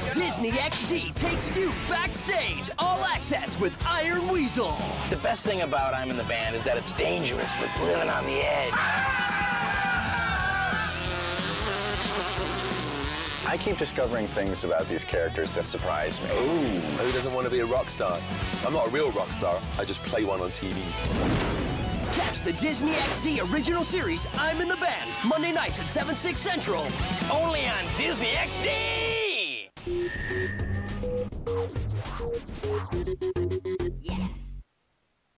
Disney XD takes you backstage, all access with Iron Weasel. The best thing about I'm in the Band is that it's dangerous. It's living on the edge. I keep discovering things about these characters that surprise me. Ooh, who doesn't want to be a rock star? I'm not a real rock star. I just play one on TV. Catch the Disney XD original series, I'm in the Band, Monday nights at 7, 6 Central. Only on Disney XD!